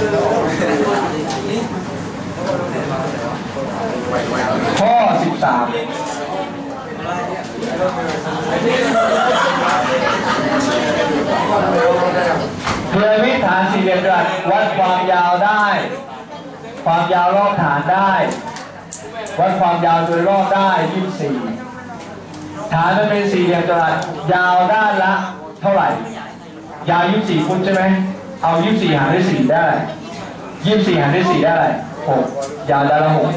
ข้อ 13พีระมิดฐานสี่เหลี่ยมจัตุรัสวัดความยาวได้ความยาวรอบฐานได้วัดความยาวโดยรอบได้24ฐานมันเป็นสี่เหลี่ยมจัตุรัสยาวด้านละเท่าไหร่ยาว24ฟุตใช่ไหมเอา24หารด้วย4ได้24หารด้วย4ได้อะไร6ยาวด้านละ6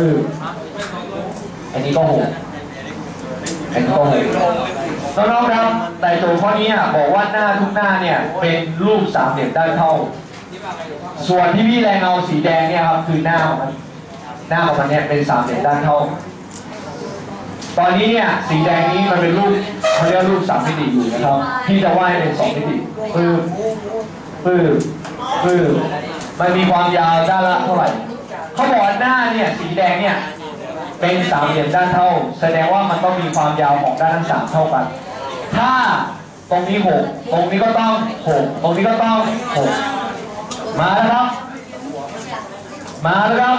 อันนี้ก็6อันนี้ก็6น้องๆครับแต่โจทย์ข้อนี้บอกว่าหน้าทุกหน้าเนี่ยเป็นรูปสามเหลี่ยมด้านเท่าส่วนที่พี่แรงเงาสีแดงเนี่ยครับคือหน้าของมันเนี่ยเป็นสามเหลี่ยมด้านเท่าตอนนี้เนี่ยสีแดงนี้มันเป็นรูปเขาเรียกรูปสามมิติอยู่นะครับพี่จะวาดเป็น2มิติมันมีความยาวด้านละเท่าไหร่เขาบอกว่าหน้าเนี่ยสีแดงเนี่ยเป็นสามเหลี่ยมด้านเท่าแสดงว่ามันต้องมีความยาวของด้านทั้ง3เท่ากันถ้าตรงนี้6ตรงนี้ก็ต้อง6ตรงนี้ก็ต้อง6มาแล้วครับ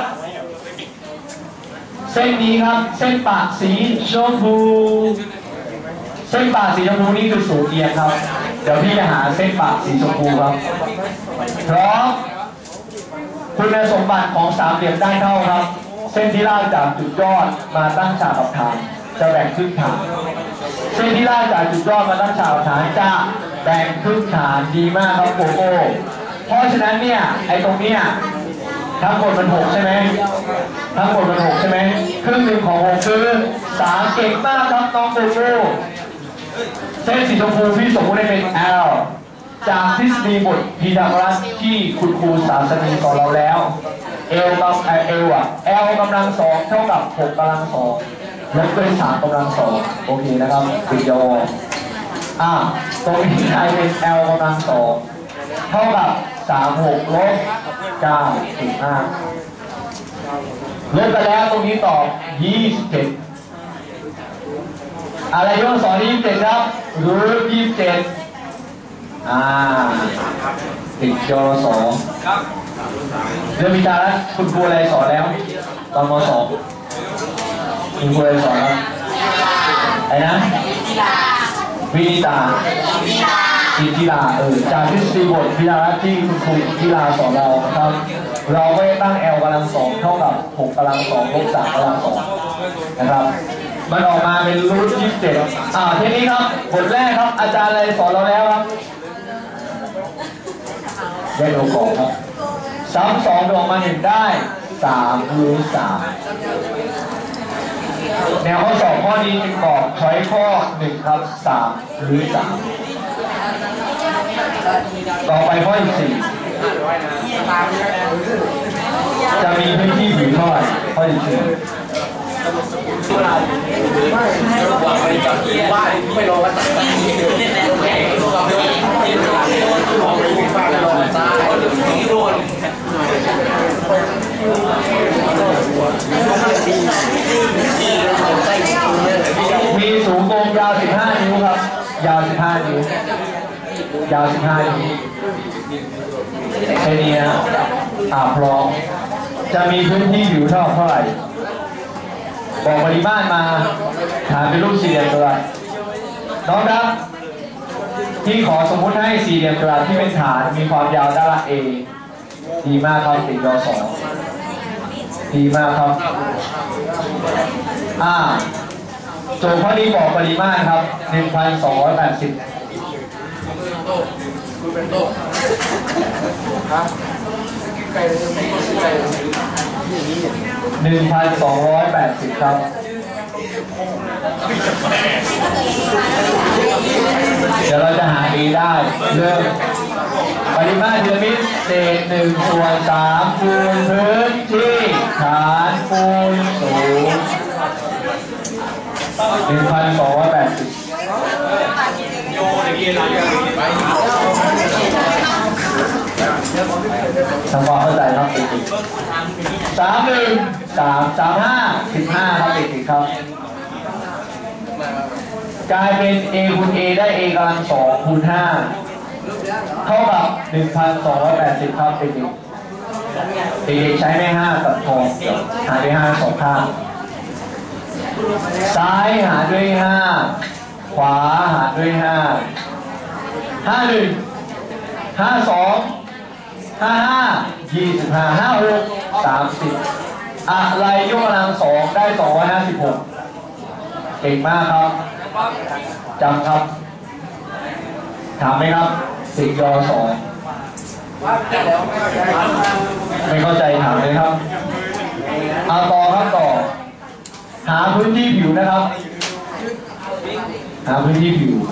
เส้นนี้ครับเส้นปากสีชมพูเส้นปากสีชมพูนี่คือศูนย์เอียงครับเดี๋ยวพี่จะหาเส้นปากสีชมพูครับพร้อมคุณสมบัติของสามเหลี่ยมด้านเท่าครับเส้นที่ลากจากจุดยอดมาตั้งฉากกับฐานจะแบ่งครึ่งฐานเส้นที่ลากจากจุดยอดมาตั้งฉากกับฐานจะแบ่งครึ่งฐานดีมากครับโกโก้เพราะฉะนั้นเนี่ยไอ้ตรงนี้ทั้งหมดมัน6ใช่ไหมทั้งหมดมัน6ใช่ไหมครึ่งหนึ่งของ6คือ3เก่งมากครับน้องโกโก้เส้นสีชมพูพี่สมมติให้เป็น L จากทฤษฎีบทพีทาโกรัสที่คุณครูศาสนีสอนเราแล้วL กำลัง2เท่ากับ6กำลัง2ลบด้วย3กำลัง2โอเคนะครับปิดยอตรงนี้ใครเป็น L กำลัง2เท่ากับ36ลบ9 5ลบกันแล้วตรงนี้ตอบ27อะไรยก2 27ครับรูท27ติดจอ2ครับเรื่องวิชาแล้วคุณครูอะไรสอนแล้วตอนม.2คุณครูอะไรสอนครับไอ้นะวินิตาจิตกีฬาจากทฤษฎีบทพิจารณาที่คุณครูกีฬาสอนเราครับเราก็จะตั้ง L กำลัง2เท่ากับ6กำลัง2ลบ3กำลัง2นะครับมันออกมาเป็นรูท27ทีนี้ครับบทแรกครับอาจารย์อะไรสอนเราแล้วครับได้ดูก่อนครับซ้ำ2ดวงมา1ได้3รูท3แนวข้อสอบข้อนี้จึงบอกช้อยข้อ1ครับ3รูท3ต่อไปข้อ4จะมีพื้นที่อยู่เท่าไหร่ข้อ4ไม่รอกันมีสูงตรงยาว15 นิ้วครับยาว15 นิ้วยาว15 นิ้วแค่นี้นะพร้อมจะมีพื้นที่อยู่เท่าไหร่บอกปริมาตรมาฐานเป็นรูปสี่เหลี่ยมจัตุรัสน้องครับที่ขอสมมุติให้สี่เหลี่ยมจัตุรัสที่เป็นฐานมีความยาวด้านละ A ดีมากครับติดยอ2ดีมากครับโจทย์ข้อนี้บอกปริมาตรครับ 1,280 1,280 ครับเดี๋ยวเราจะหา A ได้เริ่มปริมาตรพีระมิดเศษ1/3คูณพื้นที่ฐานคูณสูง 1,280ทำความเข้าใจครับติด15ครับติดครับกลายเป็น A คูณ A ได้ A กำลัง2คูณ5เท่ากับ 1,280ครับติดเด็กๆใช้แม่ห้ากับทองเดี๋ยวหาด้วยห้าสองข้างซ้ายหาด้วยห้าขวาหาด้วยห้า51 52 55 25 56 30อะไรยกกำลังสองได้256เก่งมากครับจำครับถามไหมครับสิกยอสองไม่เข้าใจถามเลยครับเอาต่อครับต่อหาพื้นที่ผิวนะครับหาพื้นที่ผิว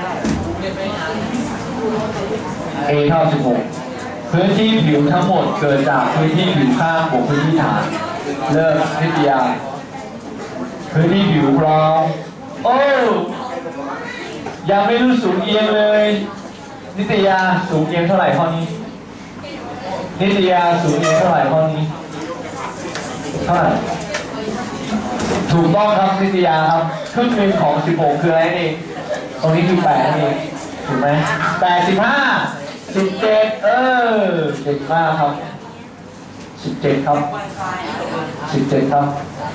A เท่า16พื้นที่ผิวทั้งหมดเกิดจากพื้นที่ผิวข้างบวกพื้นที่ฐานเลิกนิตยาพื้นที่ผิวพร้อมโอ้ยังไม่รู้สูงเอียงเลยนิตยาสูงเอียงเท่าไหร่ข้อนี้นิตยาสูงเอียงเท่าไหร่ข้อนี้เท่าไหร่ถูกต้องครับนิตยาครับครึ่งหนึ่งของ16คืออะไรนี่ตรงนี้คือ8นี่ถูกไหม85 17เก่งมากครับ17ครับ17ครับ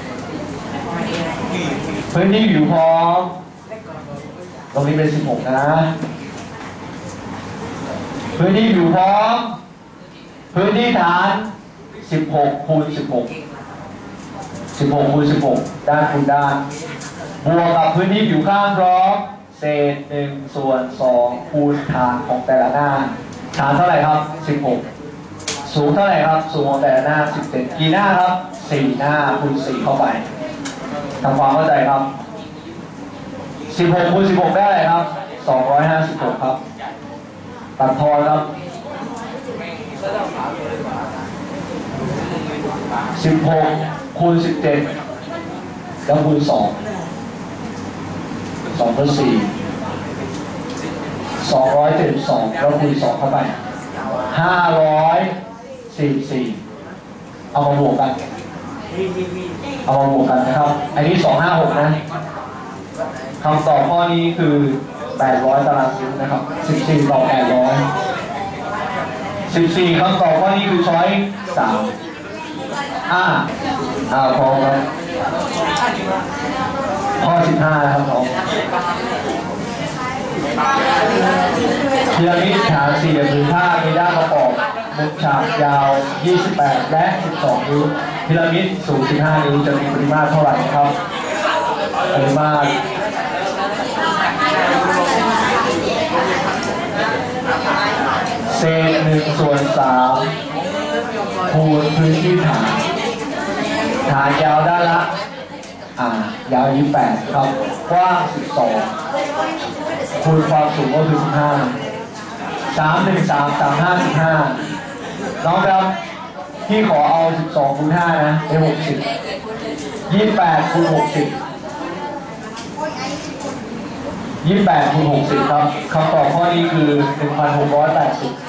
พื้นที่ผิวพร้อมตรงนี้เป็น16นะพื้นที่ผิวพร้อมพื้นที่ฐาน16คูณ16คูณ16ด้านคูณด้านบวกกับพื้นที่ผิวข้างพร้อมเศษ1ส่วน2คูณฐานของแต่ละหน้าฐานเท่าไหร่ครับ16สูงเท่าไหร่ครับสูงของแต่ละหน้า17กี่หน้าครับ4หน้าคูณ4เข้าไปทำความเข้าใจครับ16คูณ16ได้อะไรครับ256ครับตัดทอนครับ16คูณ17แล้วคูณ2 2คูณ4 272แล้วคูณ2เข้าไป544เอามาบวกกันนะครับอันนี้256นะคำตอบข้อนี้คือ800ตารางนิ้วนะครับ14ต่อ800 14คำตอบข้อนี้คือช้อย3พอครับข้อ15นะครับน้องพีระมิดฐานสี่เหลี่ยมผืนผ้ามีด้านประกอบมุมฉากยาว28และ12นิ้วพีระมิดสูง15นิ้วจะมีปริมาตรเท่าไหร่ครับปริมาตรเศษ1ส่วน3คูณพื้นที่ฐานยาวด้านละยาว28ครับกว้าง12คูณความสูงก็คือ15 3 1 3 3 5 15น้องครับพี่ขอเอา12คูณ5นะได้60 28คูณ60 28คูณ60ครับคำตอบข้อนี้คือ1680